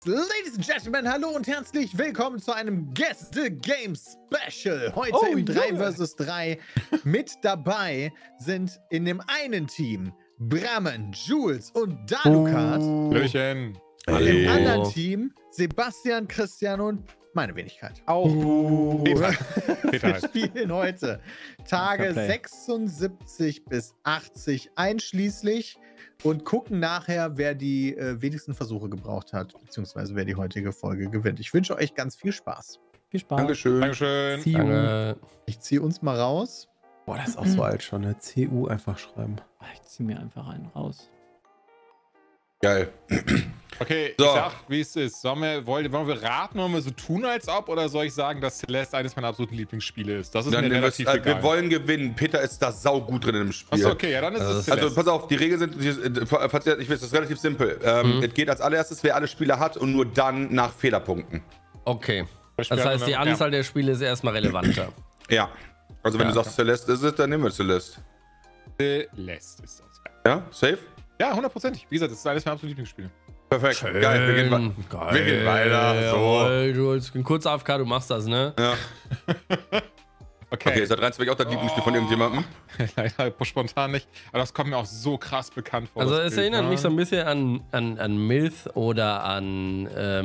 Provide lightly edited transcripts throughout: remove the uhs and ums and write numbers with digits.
Ladies and Gentlemen, hallo und herzlich willkommen zu einem Gäste-Game-Special. Heute im 3 vs 3. Mit dabei sind in dem einen Team Brammen, Jules und Dalukat. Hallöchen. Im anderen Team Sebastian, Christian und meine Wenigkeit. Auch Peter. Wir spielen heute Tage 76 bis 80 einschließlich und gucken nachher, wer die wenigsten Versuche gebraucht hat, beziehungsweise wer die heutige Folge gewinnt. Ich wünsche euch ganz viel Spaß. Viel Spaß. Dankeschön. Dankeschön. Danke. Ich ziehe uns mal raus. Boah, das ist auch so alt schon, ne? CU einfach schreiben. Ich ziehe mir einfach einen raus. Geil. Okay, so. Ich sag, wie es ist. Wollen wir raten, wollen wir so tun, als ob? Oder soll ich sagen, dass Celeste eines meiner absoluten Lieblingsspiele ist? Das ist mir relativ egal. Wir wollen gewinnen. Peter ist da saugut drin im Spiel. Achso, okay, ja, dann ist es Celeste. Also pass auf, die Regeln sind, ich weiß, das ist relativ simpel. Es geht als allererstes, wer alle Spiele hat und nur dann nach Fehlerpunkten. Okay. Das heißt, die Anzahl der Spiele ist erstmal relevanter. Ja. Also wenn du sagst, Celeste ist es, dann nehmen wir Celeste. Celeste ist das. Ja, safe? Ja, 100%. Wie gesagt, das ist eines meiner absoluten Lieblingsspiele. Perfekt. Schön. Geil, wir gehen weiter. So. Du holst ein kurzer AFK, du machst das, ne? Ja. Okay, ist das Rheinsberg auch das Lieblingsspiel von irgendjemandem? Leider spontan nicht. Aber das kommt mir auch so krass bekannt vor. Also es erinnert mich so ein bisschen an Myth oder an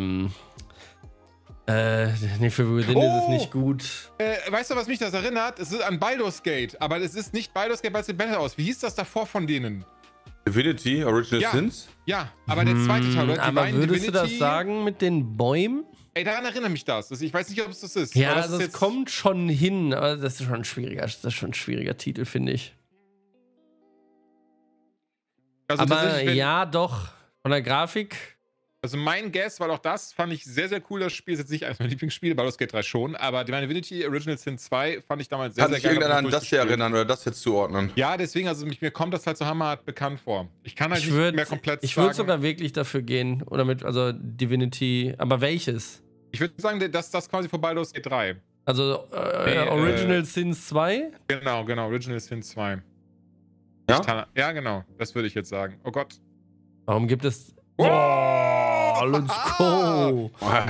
nee, für Within ist es nicht gut. Weißt du, was mich das erinnert? Es ist an Baldur's Gate, aber es ist nicht Baldur's Gate, weil es sieht besser aus. Wie hieß das davor von denen? Divinity, Original Sins? Ja, aber der zweite Teil, oder? Aber würdest du das sagen mit den Bäumen? Ey, daran erinnert mich das. Ich weiß nicht, ob es das ist. Ja, also es kommt schon hin, aber das ist schon ein schwieriger Titel, finde ich. Also aber ja, doch. Von der Grafik. Also mein Guess, weil auch das fand ich sehr, sehr cool. Das Spiel ist jetzt nicht eines meiner Lieblingsspiele, Baldur's Gate 3 schon, aber Divinity Original Sin 2 fand ich damals sehr, sehr geil. Kann sich irgendeiner an das hier erinnern oder das jetzt zuordnen? Ja, deswegen, also mir kommt das halt so hammerhart bekannt vor. Ich kann halt nicht mehr komplett sagen. Ich würde sogar wirklich dafür gehen, oder mit, also Divinity, aber welches? Ich würde sagen, dass das quasi vor Baldur's Gate 3. Also Original Sins 2? Genau, Original Sin 2. Ja? Ja, genau, das würde ich jetzt sagen. Oh Gott. Warum gibt es... Oh, let's go!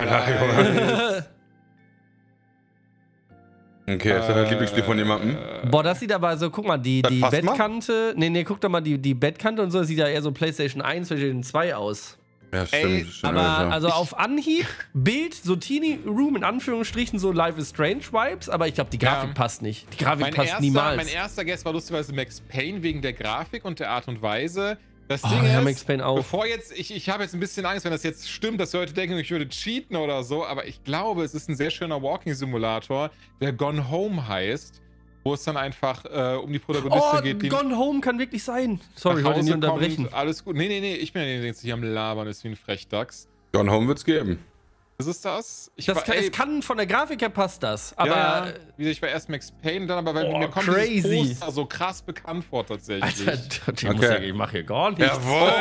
Okay, ist das ein Lieblingsspiel von jemandem? Boah, das sieht aber so, guck mal, die Bettkante, nee, guck doch mal, die Bettkante und so, das sieht ja eher so PlayStation 1, PlayStation 2 aus. Ja, stimmt. Aber also auf Anhieb, Bild, so Teeny Room in Anführungsstrichen, so Life is Strange Vibes, aber ich glaube, die Grafik passt nicht. Die Grafik passt niemals. Mein erster Guess war lustigerweise Max Payne wegen der Grafik und der Art und Weise. Das Ding ja, ist, Max Payne auch. Bevor jetzt, ich habe jetzt ein bisschen Angst, wenn das jetzt stimmt, dass Leute denken, ich würde cheaten oder so, aber ich glaube, es ist ein sehr schöner Walking-Simulator, der Gone Home heißt, wo es dann einfach um die Protagonistin geht. Gone Home kann wirklich sein. Sorry, ich wollte nicht unterbrechen. Alles gut. Nee, ich bin ja jetzt hier am Labern, ist wie ein Frechdachs. Gone Home wird's geben. Was ist das? Es kann, von der Grafik her passt das, aber... Ja, ich war erst Max Payne, dann aber, weil mir kommt dieses Poster so krass bekannt vor, tatsächlich. Alter, ich mache hier gar nichts. Jawohl,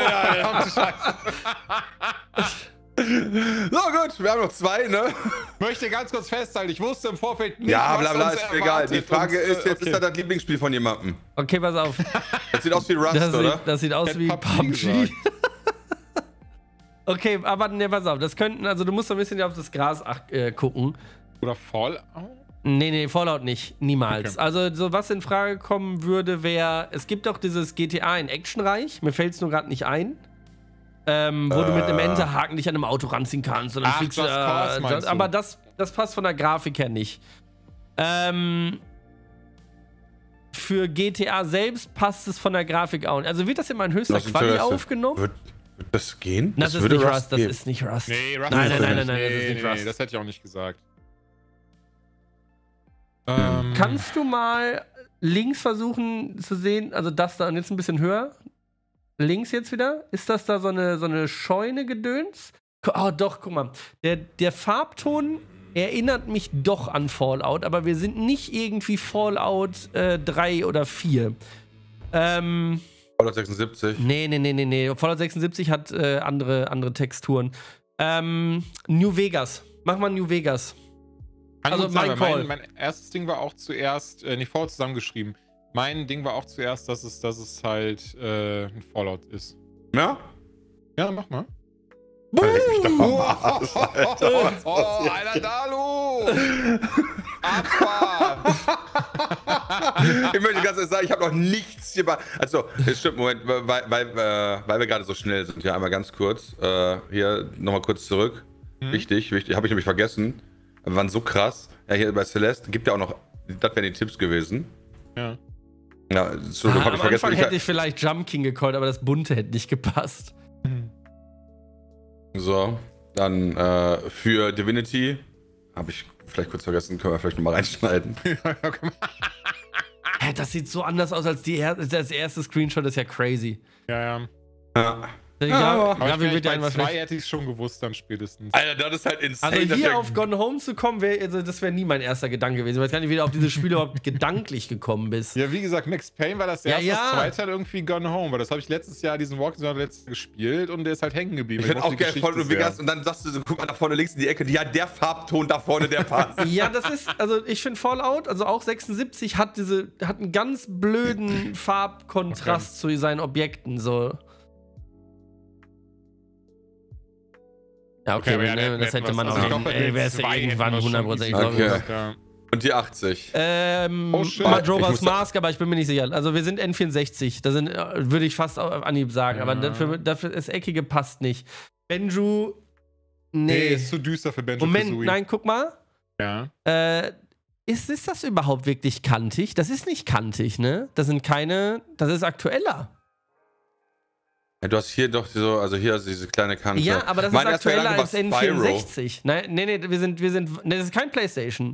So gut, wir haben noch 2, ne? Ich möchte ganz kurz festhalten, ich wusste im Vorfeld nicht, ja, blablabla, ist egal. Die Frage ist jetzt, ist das Lieblingsspiel von jemandem? Okay, pass auf. Das sieht aus wie Rust, oder? Das sieht aus wie PUBG. Okay, aber ne, pass auf, das könnten, also du musst ein bisschen auf das Gras gucken. Oder Fallout? Nee, Fallout nicht, niemals. Okay. Also so was in Frage kommen würde, wäre, es gibt doch dieses GTA in Actionreich, mir fällt es nur gerade nicht ein, wo du mit einem Enterhaken dich an einem Auto ranziehen kannst. Und dann fliegst du, aber das passt von der Grafik her nicht. Für GTA selbst passt es von der Grafik auch. Also wird das in meinen höchster Quali aufgenommen? Wird das gehen? Das ist nicht Rust, das ist nicht Rust. Nee, Rust nein, das ist nicht Rust. Nee, das hätte ich auch nicht gesagt. Kannst du mal links versuchen zu sehen, also das da und jetzt ein bisschen höher? Links jetzt wieder? Ist das da so eine Scheune-Gedöns? Oh doch, guck mal. Der Farbton erinnert mich doch an Fallout, aber wir sind nicht irgendwie Fallout 3 oder 4. Fallout 76. Nee. Fallout 76 hat andere Texturen. New Vegas. Mach mal New Vegas. Also mein erstes Ding war auch zuerst, nicht Fallout zusammengeschrieben. Mein Ding war auch zuerst, dass es halt ein Fallout ist. Ja? Ja, mach mal. Alter Dalu! Abfahrt! Ich möchte ganz ehrlich sagen, ich habe noch nichts hier. Also, es stimmt, Moment, weil wir gerade so schnell sind. Ja, einmal ganz kurz. Hier nochmal kurz zurück. Wichtig, habe ich nämlich vergessen. Wir waren so krass. Ja, hier bei Celeste gibt ja auch noch. Das wären die Tipps gewesen. Ja. Ja, so habe ich vergessen. Am Anfang hätte ich vielleicht Jump King gecallt, aber das Bunte hätte nicht gepasst. So, dann für Divinity habe ich vielleicht kurz vergessen, können wir vielleicht nochmal reinschneiden. Hä, das sieht so anders aus als das erste Screenshot, ist ja crazy. Ja. Ja, Aber ja, bei 2 hätte ich es schon gewusst, dann spätestens. Alter, das ist halt insane. Also hier auf Gone Home zu kommen, das wäre nie mein erster Gedanke gewesen. Ich weiß gar nicht, wie du auf dieses Spiel überhaupt gedanklich gekommen bist. Ja, wie gesagt, Max Payne war das erste, das zweite halt irgendwie Gone Home, weil das habe ich letztes Jahr, diesen Walkthrough letztes gespielt und der ist halt hängen geblieben. Ich finde auch geil, voll du Vegas und dann sagst du so, guck mal da vorne links in die Ecke, ja, der Farbton da vorne, der passt. Ja, das ist, also ich finde Fallout, also auch 76 hat einen ganz blöden Farbkontrast zu seinen Objekten, so. Ja, okay, aber das hätte man auch wäre es ja irgendwann 100%. Okay. Und die 80. Majora's Mask, aber ich bin mir nicht sicher. Also wir sind N64, da würde ich fast auf Anhieb sagen, aber dafür ist Eckige passt nicht. Benju, nee. Ist zu düster für Benju. Moment, nein, guck mal. Ja. Ist das überhaupt wirklich kantig? Das ist nicht kantig, ne? Das ist aktueller. Ja, du hast hier doch so, also hier hast du diese kleine Kante. Ja, aber das ist aktueller als N64. Nee, das ist kein PlayStation.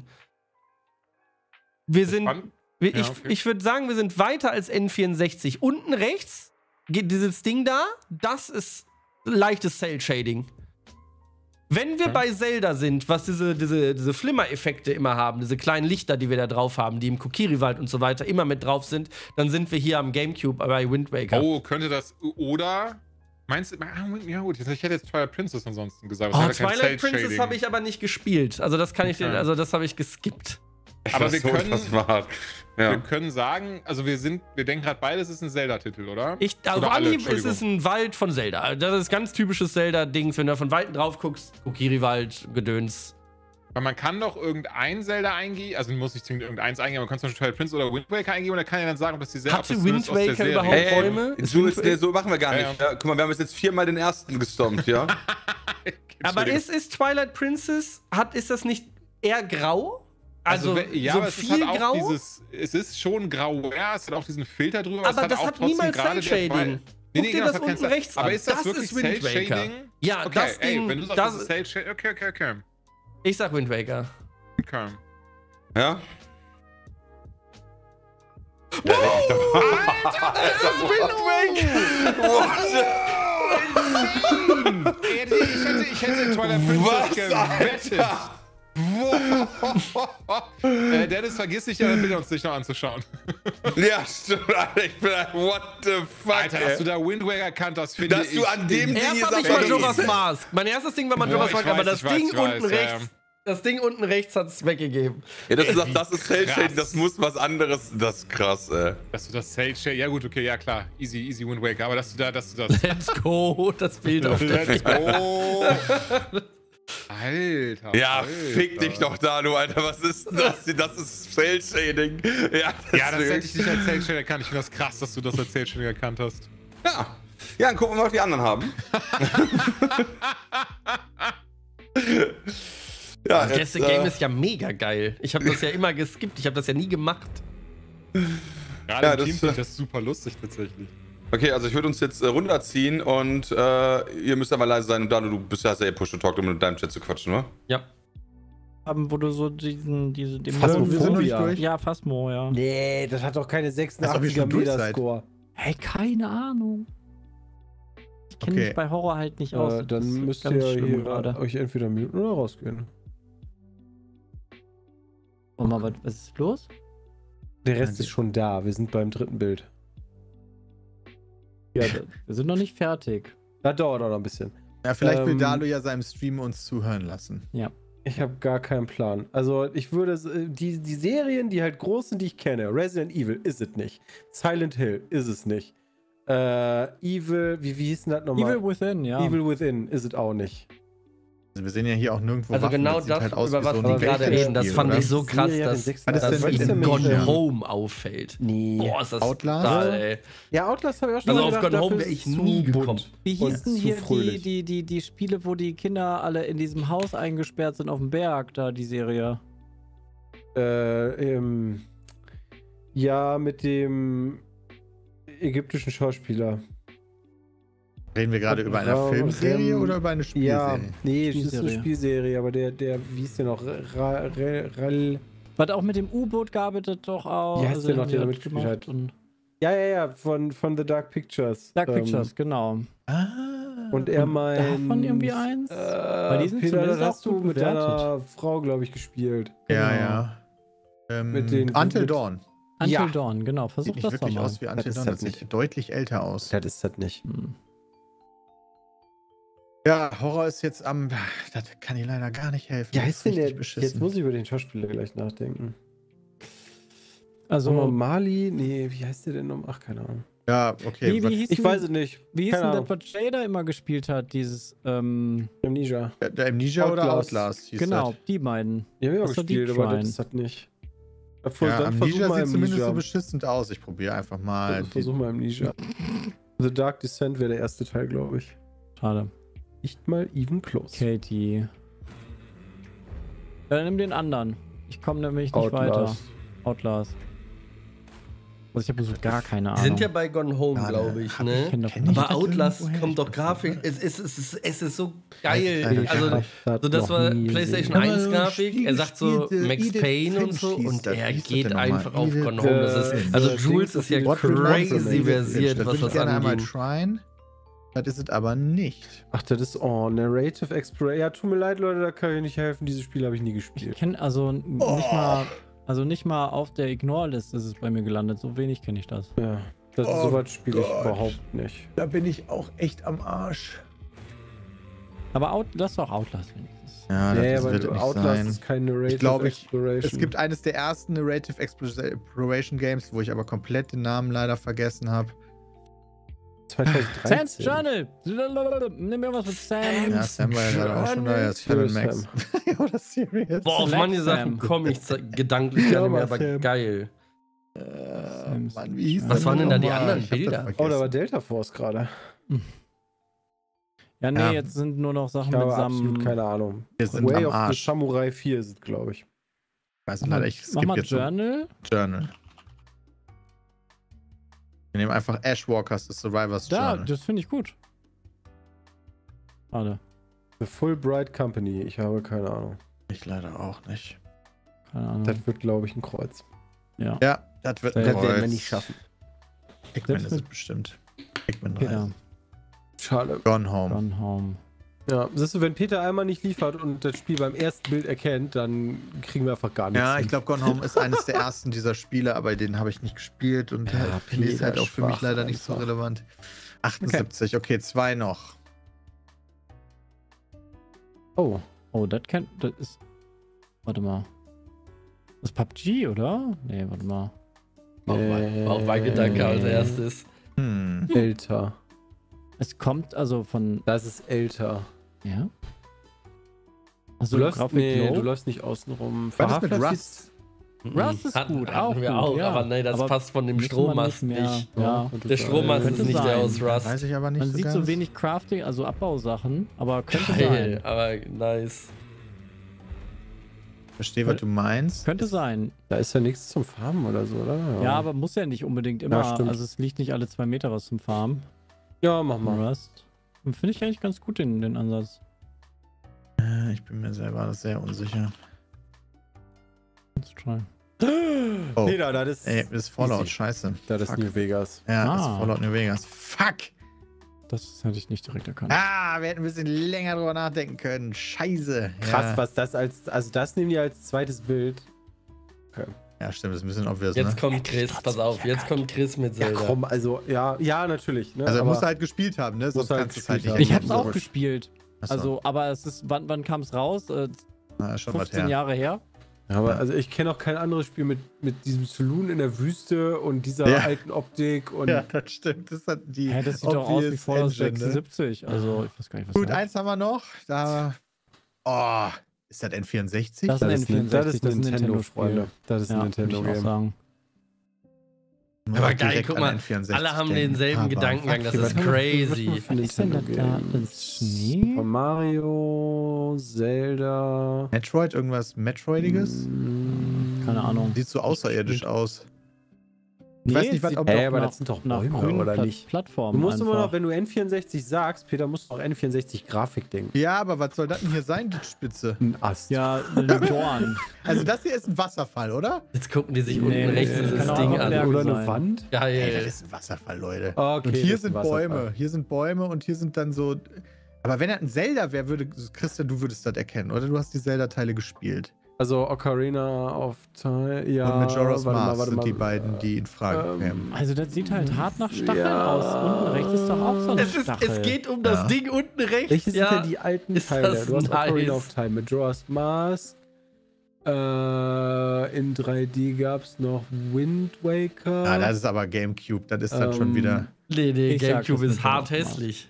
Ich würde sagen, wir sind weiter als N64. Unten rechts geht dieses Ding da, das ist leichtes Cell-Shading. Wenn wir bei Zelda sind, was diese Flimmer-Effekte immer haben, diese kleinen Lichter, die wir da drauf haben, die im Kokiri-Wald und so weiter immer mit drauf sind, dann sind wir hier am Gamecube bei Wind Waker. Oh, könnte das, oder? Meinst du, ja gut, ich hätte jetzt Twilight Princess ansonsten gesagt. Twilight Princess habe ich aber nicht gespielt. Also das kann ich dir, also das habe ich geskippt. Aber wir können sagen, also wir denken gerade beide, es ist ein Zelda-Titel, oder? Auf Anhieb ist es ein Wald von Zelda. Das ist ganz typisches Zelda-Dings, wenn du von Weitem drauf guckst, Kokiri-Wald, Gedöns. Weil man kann doch irgendein Zelda eingeben, also man muss nicht zwingend irgendeins eingeben, man kann zum Beispiel Twilight Princess oder Wind Waker eingeben und dann kann ja dann sagen, ob das die Zelda ist. Hatte Wind Waker überhaupt Bäume? So machen wir gar nicht. Ja, guck mal, wir haben jetzt 4-mal den ersten gestompt, ja? Aber ist Twilight Princess, ist das nicht eher grau? Also ja, so viel halt grau? Es ist schon grau, ja, es hat auch diesen Filter drüber. Aber das hat niemals Cell-Shading. Guck dir das unten rechts an. Aber ist das wirklich Cell-Shading? Ja, okay, das Ding. Wenn du sagst, das ist Cell-Shading, okay. Ich sag Wind Waker. Okay. Ja? Alter, das ist Wind Waker! Ich hätte Twilight Princess gewettet. Dennis, vergiss nicht, ja, bitte uns nicht noch anzuschauen. Ja, stimmt, Alter, ich bin like, what the fuck, Alter, dass du da Wind Waker kannt, das finde ich. Dass du an dem Ding erst hab ich Majora's Mask. Mein erstes Ding war Majora's Mask, aber das Ding unten rechts, das Ding unten rechts hat es weggegeben. Ja, das ist Cell-Shading, das muss was anderes, das ist krass, ey. Dass du das Cell-Shading, ja gut, okay, ja klar, easy Wind Waker, aber dass du das... Let's go, das Bild auf der Let's go. Alter. Ja, fick dich doch da, du Alter. Was ist denn das? Das ist Cell-Shading. Ja, das hätte ich nicht als Cell-Shading erkannt. Ich finde das krass, dass du das als Cell-Shading erkannt hast. Ja, dann gucken wir mal, was die anderen haben. Ja, das Game ist ja mega geil. Ich habe das ja immer geskippt. Ich habe das ja nie gemacht. Gerade im Team finde ich das super lustig tatsächlich. Okay, also ich würde uns jetzt runterziehen und ihr müsst aber leise sein und da du bist ja eh Push-to-Talk, um mit deinem Chat zu quatschen, oder? Ja. Wo du so den Phasmophobia. Ja, Phasmo, ja. Nee, das hat doch keine 86er Meter-Score. Hey, keine Ahnung. Ich kenne mich bei Horror halt nicht aus. Dann müsst ihr hier euch entweder muten oder rausgehen. Warte mal, was ist los? Der Rest ist schon da. Wir sind beim dritten Bild. Ja, wir sind noch nicht fertig. Das dauert auch noch ein bisschen. Ja, vielleicht will Dalu ja seinem Stream uns zuhören lassen. Ja. Ich habe gar keinen Plan. Also ich würde, die Serien, die halt groß sind, die ich kenne, Resident Evil ist es nicht. Silent Hill ist es nicht. Evil, wie hieß denn das nochmal? Evil Within, ja. Evil Within ist es auch nicht. Also wir sehen ja hier auch nirgendwo Also Waffen, genau sieht das, halt aus über wie was so wir ein gerade reden, das Spiel, fand oder? ich so krass, dass Was ist denn in in Gone Ninja? Home auffällt. Nee. Boah, ist das Outlast? brutal, ey. Ja, Outlast habe ich auch schon Also mal auf gedacht, Gone Home dafür wäre ist ich es nie zu gekommen. bunt Wie und hießen zu hier fröhlich. die Spiele, wo die Kinder alle in diesem Haus eingesperrt sind auf dem Berg, da die Serie? Ja, mit dem ägyptischen Schauspieler. Reden wir gerade über eine Filmserie oder über eine Spielserie? Ja, nee, es ist eine Spielserie. Spielserie, aber wie hieß der noch? War auch mit dem U-Boot gearbeitet doch auch. Wie heißt der noch, der da hat mitgespielt gemacht hat? und Ja, von The Dark Pictures. Dark Pictures, genau. Ah. Und er meint... Davon irgendwie eins? Weil die sind Peter, zumindest das auch hast du gut mit bewertet. deiner Frau, glaube ich, gespielt. Ja. Mit den- Until mit- Dawn. Until Ja. Dawn, genau. Sieht Versuch nicht das doch wirklich mal. aus wie Until Das Dawn, ist das halt sieht deutlich älter aus. Das ist das nicht. Hm. Ja, Horror ist jetzt am... Das kann ich leider gar nicht helfen. Wie Das heißt ist denn richtig der? beschissen. Jetzt muss ich über den Schauspieler gleich nachdenken. Also, Mali? Nee, wie heißt der denn noch? Ach, keine Ahnung. Ja, okay. wie hieß Ich denn- weiß es nicht. Wie hieß Keine denn Ahnung. das, was Jada immer gespielt hat? Dieses, Amnesia. der Amnesia oder Outlast. Outlast hieß genau, das. die beiden. Die habe ich auch Das war gespielt, Deep aber Shrine. das ist das nicht. Ja, Dann versuch Amnesia mal sieht zumindest so Amnesia. beschissend aus. Ich probiere einfach mal. Versuch mal Amnesia. The Dark Descent wäre der erste Teil, glaube ich. Schade. Nicht mal even close. Katie. Ja, dann nimm den anderen. Ich komme nämlich nicht weiter. Outlast. Also ich habe so gar keine Die Ahnung. sind ja bei Gone Home, Schade. glaube ich, Hab ne? kenn das kenn nicht. ich Aber das Outlast irgendwoher? kommt doch Ich Grafik. weiß Es ist so Weiß geil. leider Also, nicht. so das war PlayStation 1 Grafik. Er sagt so Max Edith Payne und Finch so hieß und das. er Wie hieß das geht denn nochmal? einfach auf Edith, Gone Home. Das ist, also Jules ist ja What Remains of crazy Edith versiert, Finch. was würde das ich gerne einmal angeht. tryen. Das ist es aber nicht. Ach, das ist Narrative Exploration. Ja, tut mir leid, Leute, da kann ich nicht helfen. Diese Spiele habe ich nie Ich gespielt. kenne nicht mal auf der Ignore-Liste ist es bei mir gelandet. So wenig kenne ich das. Ja, das Oh sowas spiele ich Gott. überhaupt nicht. Da bin ich auch echt am Arsch. Aber das ist doch Outlast wenigstens. Ja, Nee, das wird aber nicht Outlast sein. ist kein Narrative Ich glaube, Exploration. Es gibt eines der ersten Narrative Exploration Games, wo ich aber komplett den Namen leider vergessen habe. 2013. Sam's Journal! Nimm mir was mit Sam. Ja, Sam war ja gerade auch schon da. Ja, Sam Max. Ja, oder Serious. Boah, auf Select manche Sachen Sam. komme ich gedanklich gar Ja, nicht mehr, aber aber Sam. geil. Mann, wie hieß Was das waren denn da die nochmal? anderen Ich hab das Bilder? vergessen. Oh, da war Delta Force gerade. Ja, nee, Ja. jetzt sind nur noch Sachen Ich habe mit absolut Sam. keine Ahnung. Wir sind Way am of the Arsch. Samurai 4 ist es, glaube ich. Ich weiß Mach leider, mal, ich mach skippe mal jetzt so Journal. Journal. Wir nehmen einfach Ashwalkers, das Survivors Da, Journal. das finde ich gut. Schade. The Fulbright Company. Ich habe keine Ahnung. Ich leider auch nicht. Keine Ahnung. Das wird, glaube ich, ein Kreuz. Ja. Ja, das wird ein Das werden wir Kreuz. nicht schaffen. Hickman Selbst ist es mit- bestimmt. Hickman Peter. 3. Schade. Gone Home. Gone Home. Ja, siehst du, wenn Peter einmal nicht liefert und das Spiel beim ersten Bild erkennt, dann kriegen wir einfach gar nichts. Ja, hin. ich glaube, Gone Home ist eines der ersten dieser Spiele, aber den habe ich nicht gespielt und Ja, Spiel ist halt auch für mich schwach leider nicht so einfach. relevant. 78, okay, 2 noch. Oh, das ist. Warte mal. Das ist PUBG, oder? Nee, warte mal. Auch mein Gedanke als erstes. Älter. Es kommt also von. Das ist älter. Ja? Also Du läufst, Grafik nee, low? du läufst nicht außenrum. Was ist mit Verhaftet Rust? Rust ist gut, auch wir gut, auch, ja. aber nee, das Aber passt von dem wissen wir Strommast nicht mehr. nicht. Ja. Der Strommast Könnte ist nicht der sein. aus Rust. Weiß ich aber nicht Man so sieht ganz. so wenig Crafting, also Abbausachen, aber könnte Geil, sein. aber nice. Verstehe, was du meinst. Könnte sein. Da ist ja nichts zum Farmen oder so, oder? Ja, aber muss ja nicht unbedingt immer. stimmt. Also es liegt nicht alle 2 Meter was zum Farmen. Ja, mach mal. Rust. Finde ich eigentlich ganz gut, den Ansatz. Ich bin mir selber sehr unsicher. Let's try. Oh, Peter, das ist, ey, das ist Fallout, easy. scheiße. Das ist Fuck. New Vegas. Ja, das ist Ah. Fallout New Vegas. Fuck! Das hätte ich nicht direkt erkannt. Ah, wir hätten ein bisschen länger drüber nachdenken können. Scheiße. Krass, ja. was das also das nehmen die als zweites Bild. Ja, stimmt, das ist ein bisschen obvious, Jetzt ne? kommt Chris, pass auf, jetzt kommt Chris mit Ja, Zelda. komm, also, ja, natürlich. Ne? Also, aber musst du halt gespielt haben, ne? Sonst halt kannst du es halt gespielt nicht haben. Ich erkennen. hab's auch gespielt. Achso. Also, aber es ist, wann kam es raus? Na, schon was 15 her. Jahre her. Aber also ich kenne auch kein anderes Spiel mit diesem Saloon in der Wüste und dieser alten Optik. Und Ja, das stimmt. Das hat die das sieht doch aus wie Fallout Engine, 76. Also, ich weiß gar nicht, was Gut, das ist. eins haben wir noch. Da. Ist das N64? Das ist ein N64, das ist ein Nintendo-Spiel. Nintendo-Freunde. Das ist ein Würde ich auch Nintendo-Game. sagen. Aber geil, Direkt guck an mal, N64 alle haben denken. denselben Aber Gedankengang, das fuck, ist crazy. Was ist denn da? Das ist Schnee? Von Mario, Zelda. Metroid, irgendwas Metroidiges? Keine Ahnung. Sieht so außerirdisch aus. Ich Nee, weiß nicht, was, sieht ob doch aber nach- das sind doch nach Bäume, grünen oder nicht? Plattformen Du musst immer einfach. noch, wenn du N64 sagst, Peter, musst du auch N64 Grafik denken. Ja, aber was soll das denn hier sein, die Spitze? Ein Ast. Ja, eine Dorn. Also das hier ist ein Wasserfall, oder? Jetzt gucken die sich Nee, unten rechts nee, dieses kann auch Ding ein an. Berg Oder eine sein. Wand? Ey, das Geil. ist ein Wasserfall, Leute. Okay, Und das hier ist ein sind Wasserfall. Bäume. Hier sind Bäume und hier sind dann so. Aber wenn das ein Zelda wäre, würde Christian, du würdest das erkennen, oder? Du hast die Zelda-Teile gespielt. Also Ocarina of Time, ja. Und Majora's Mask warte sind mal. die beiden, die in Frage kämen. Also das sieht halt hart nach Stacheln Ja. aus. Unten rechts ist doch auch so eine Stachel. Es geht um das Ja. Ding unten rechts. Welche sind denn die alten Ist Teile? das Du hast Ocarina nice. of Time, Majora's Mask. In 3D gab es noch Wind Waker. Ah, das ist aber Gamecube. Das ist dann schon wieder. Nee, Ich sag, Gamecube das ist ist hart Majora's hässlich.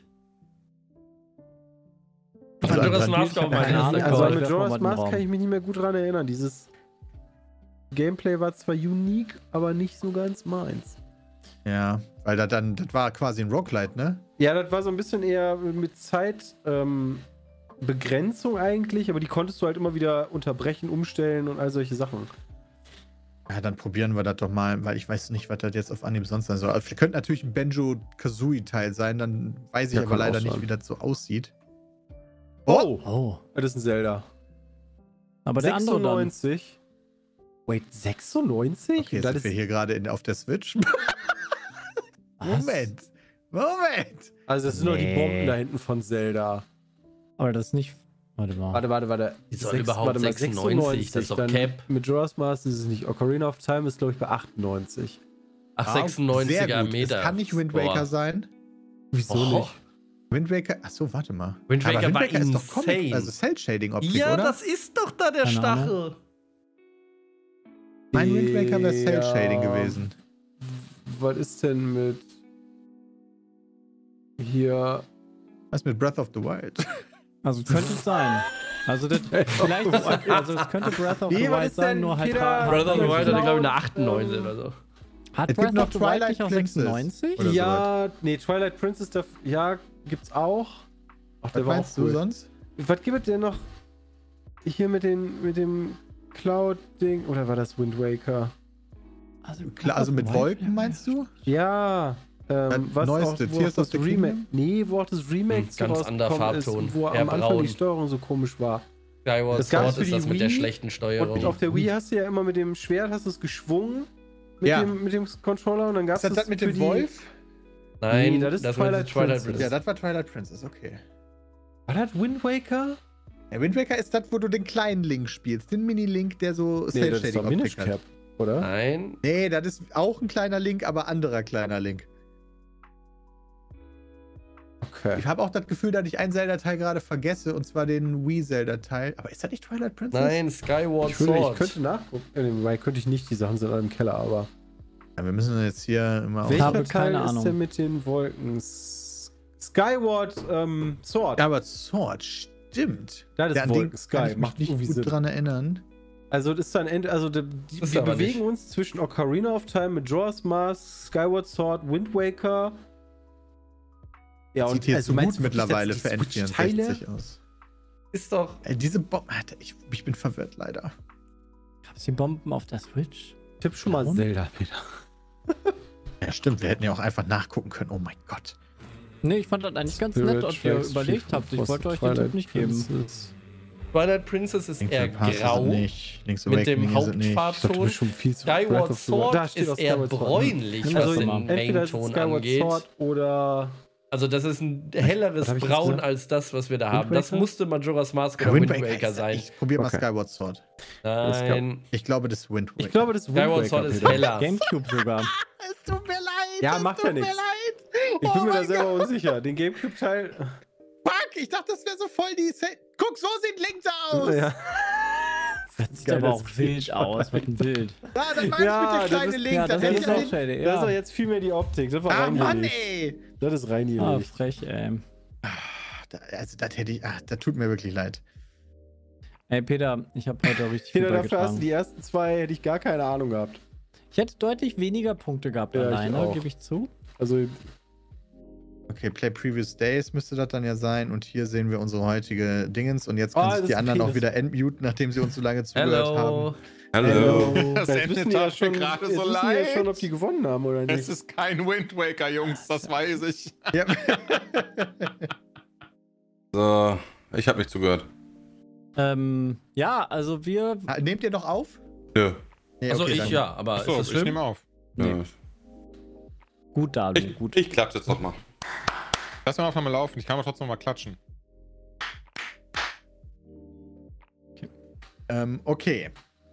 Also Majora's an Mask auf keine meiner Ahnung, Liste. Also aber an ich werf Majora's mal den Mask Raum. kann ich mich nicht mehr gut dran erinnern. Dieses Gameplay war zwar unique, aber nicht so ganz meins. Ja, weil das war quasi ein Roguelite, ne? Ja, das war so ein bisschen eher mit Zeitbegrenzung eigentlich, aber die konntest du halt immer wieder unterbrechen, umstellen und all solche Sachen. Ja, dann probieren wir das doch mal, weil ich weiß nicht, was das jetzt auf Anhieb sonst sein soll. Also, könnte natürlich ein Banjo-Kazooie-Teil sein, dann weiß ich Ja, aber kann leider auch nicht, sein. wie das so aussieht. Oh! Oh. Das ist ein Zelda. Aber der andere dann. 96. Wait, 96? Okay, das sind wir hier gerade auf der Switch? Was? Moment! Also, das sind nur die Nee. Bomben da hinten von Zelda. Aber das ist nicht. Warte mal. Warte. Die soll überhaupt 96, das ist doch dann Cap. Mit Majora's Mask ist es nicht. Ocarina of Time ist, glaube ich, bei 98. Ach, Sehr 96er gut. Meter. Das kann nicht Wind Waker Boah. sein. Wieso Oh. nicht? Wind Waker, achso, warte mal. Wind Waker Aber Wind war Waker ist doch Comic, insane. also Cell-Shading-Optik, Ja, oder? das ist doch da der Keine Stachel. Mein Wind Waker wäre Ja. Cell-Shading gewesen. Was ist denn mit hier? Was mit Breath of the Wild? Also könnte es sein. Also das, vielleicht ist, also es könnte Breath of the Nee, was Wild ist denn, sein, nur halt Peter? Breath of the Wild hatte, glaube ich, eine Genau. 98 oder so. Hat Es gibt Breath noch of the Wild Twilight nicht auch Princess. 96? Oder Ja, nee, Twilight Princess, ja, gibt's auch. Ach, Was meinst du sonst? Was gibt es denn noch hier mit dem Cloud-Ding? Oder war das Wind Waker? Klar, also mit Wolken meinst du? Ja, was neueste, auch, wo Tears auch of das the Remake. Kingdom? Nee, wo auch das Remake Ganz anderer rausgekommen Farbton, ist, wo eher am Anfang braun. die Steuerung so komisch war. Skyward Das gab's Sword für ist die das mit der Wii. schlechten Steuerung. Und auf der Wii hast du ja immer mit dem Schwert hast du es geschwungen mit, Ja. mit dem Controller und dann gab Ist es das mit für dem die- Wolf? Nein, Nee, das ist mit Twilight Princess. Ja, das war Twilight Princess, okay. War das Wind Waker? Ja, Wind Waker ist das, wo du den kleinen Link spielst. Den Mini-Link, der so Nee, das ist doch Cell-Shading-Optik Minish hat. Cap, oder? Nein. Nee, das ist auch ein kleiner Link, aber anderer kleiner Link. Okay. Ich habe auch das Gefühl, dass ich einen Zelda-Teil gerade vergesse, und zwar den Wii-Zelda-Teil. Aber ist das nicht Twilight Princess? Nein, Skyward Ich Sword. könnte nachgucken. Nein, könnte ich nicht, die Sachen sind alle im Keller, aber. Ja, wir müssen jetzt hier immer auf. habe Welcher Teil keine ist Ahnung. denn mit den Wolken? Skyward Sword. Ja, aber Sword, stimmt. Ja, das Ja, an Wolken den Sky kann ich mich macht irgendwie nicht gut Sinn. dran erinnern. Also das ist dann ist wir aber bewegen nicht. uns zwischen Ocarina of Time, Majora's Mask, Skyward Sword, Wind Waker. Ja, Sieht hier also zu meinst gut du wirklich, mittlerweile dass für die Switch-Teile- N64 aus. Ist doch. Diese Bomben, Alter, ich bin verwirrt leider. Gab es die Bomben auf der Switch? Tipp schon mal Warum? Zelda, Peter. Ja, stimmt, wir hätten ja auch einfach nachgucken können. Oh mein Gott. Nee, ich fand das eigentlich ganz nett, ob ihr überlegt habt. Ich wollte euch den Tipp nicht geben. Twilight Princess ist eher Link to the Past ist es grau. nicht. Link's Mit Awakening dem ist es nicht. Hauptfarbton. schon viel zu Breath Skyward of the Wild. Da Sword steht auch ist eher Skyward Sword. bräunlich, Nimm was das den mal. Entweder ist es Main-Ton Skyward angeht. Sword oder Also das ist ein helleres Was hab ich jetzt Braun gesagt? als das, was wir da Wind haben. Das Waker? musste Majora's Mask Ja, oder Wind Waker sein. Ich probiere mal Okay. Skyward Sword. Nein. Ich glaube, das ist Wind Waker. ich glaube, das ist Wind Skyward Waker, Sword ist Peter. heller. Gamecube sogar. Es tut mir leid. Ja, es macht tut ja mir nichts. leid. Ich Oh bin mir da mein selber Gott. unsicher. Den Gamecube-Teil. Fuck, ich dachte, das wäre so voll die. Guck, so sieht Link da aus. Ja. Das sieht aber auch wild aus, was ein Wild. Ja, dann meine ich mit der kleinen Link. Ja, das hätte ist ich auch den... shady, Das ist doch ja. jetzt viel mehr die Optik. Das war Ah, Mann, reingelegt. ey. Das ist Ah, reingelegt. frech, ey. Also, das hätte ich... Ach, das tut mir wirklich leid. Ey, Peter, ich habe heute auch richtig viel Peter, dafür hast du beigetragen. die ersten 2, hätte ich gar keine Ahnung gehabt. Ich hätte deutlich weniger Punkte gehabt Ja, ich alleine, auch. gebe ich zu. Also, Okay, Play Previous Days müsste das dann ja sein. Und hier sehen wir unsere heutige Dingens. Und jetzt können sich das die ist anderen okay, auch wieder entmuten, nachdem sie uns so lange zugehört Hello. haben. Hallo. Das jetzt Ende wissen die ja tat mir schon, gerade jetzt so wissen die ja leid. schon, ob die gewonnen haben oder Es nicht. ist kein Wind Waker, Jungs, das weiß ich. Ja. So, ich habe nicht zugehört. Ja, also wir. Nehmt ihr noch auf? Nö. Nee, Also okay, ich dann- ja, aber Achso, ist das ich schlimm? nehme auf. Nö. Gut, Dalu, gut. Ich klatsche jetzt nochmal. Lass mal Aufnahme laufen, ich kann aber trotzdem noch mal klatschen. Okay.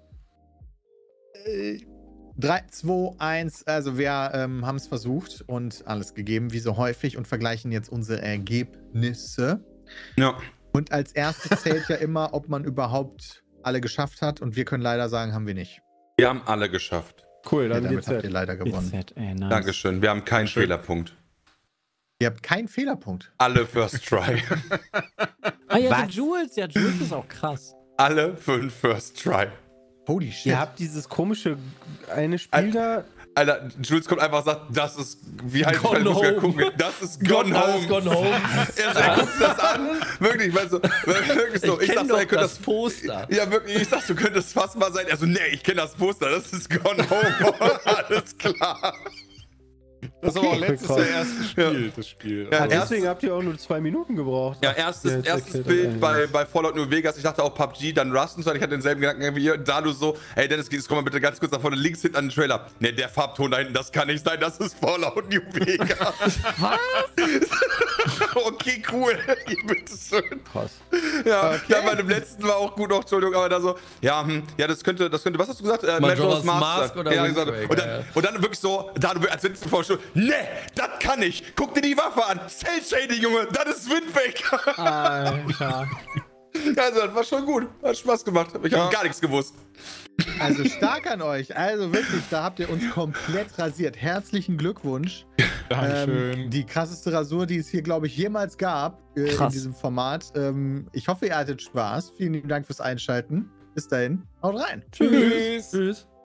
3, 2, 1, also wir haben es versucht und alles gegeben, wie so häufig, und vergleichen jetzt unsere Ergebnisse. Ja. Und als erstes zählt ja immer, ob man überhaupt alle geschafft hat, und wir können leider sagen, haben wir nicht. Wir haben alle geschafft. Cool, Ja, dann damit geht's habt ihr jetzt. leider gewonnen. BZ, ey, nice. Dankeschön. Wir haben keinen Fehlerpunkt. Ihr habt keinen Fehlerpunkt. Alle First Try. Ah ja, der Was? Jules. Ja, Jules ist auch krass. Alle 5 First Try. Holy shit. Ihr habt dieses komische eine Spiel da. Alter, Jules kommt einfach und sagt, das ist, wie heißt Gone ich muss wieder Home. gucken, das ist Gone Home. Gone Home. Er guckt das an, wirklich, weißt du, wirklich so, ich sag so, ey, könnte das, Poster. ja wirklich, ich sag, du könntest fast mal sein, also nee, ich kenne das Poster, das ist Gone Home, alles klar. Das ist aber auch Okay, letztes krass. Jahr erst gespielt, das Spiel. Ja, Ah, Also, deswegen habt ihr auch nur 2 Minuten gebraucht. Ja, Ach, erstes jetzt erklärt Bild das bei Fallout New Vegas, ich dachte auch PUBG, dann Rust und so, ich hatte denselben Gedanken wie ihr, da du so, ey Dennis, komm mal bitte ganz kurz nach vorne, links hinten an den Trailer. Ne, der Farbton da hinten, das kann nicht sein, das ist Fallout New Vegas. Was? Okay, cool, bitteschön. Krass. Ja, ja, bei dem letzten war auch gut noch, Entschuldigung, aber da so, ja, ja, das könnte, was hast du gesagt? Majora's Mask oder ja, Wind gesagt. Waker, Und dann, ja. und dann wirklich so, da du als letzten Vorstellung, ne, das kann ich, guck dir die Waffe an, Cell Shading, Junge, das ist Wind Waker. Alter. Also, das war schon gut. Hat Spaß gemacht. Ich habe gar nichts gewusst. Also stark an euch. Also wirklich, da habt ihr uns komplett rasiert. Herzlichen Glückwunsch. Dankeschön. Die krasseste Rasur, die es hier, glaube ich, jemals gab in Krass. diesem Format. Ich hoffe, ihr hattet Spaß. Vielen lieben Dank fürs Einschalten. Bis dahin, haut rein. Tschüss. Tschüss.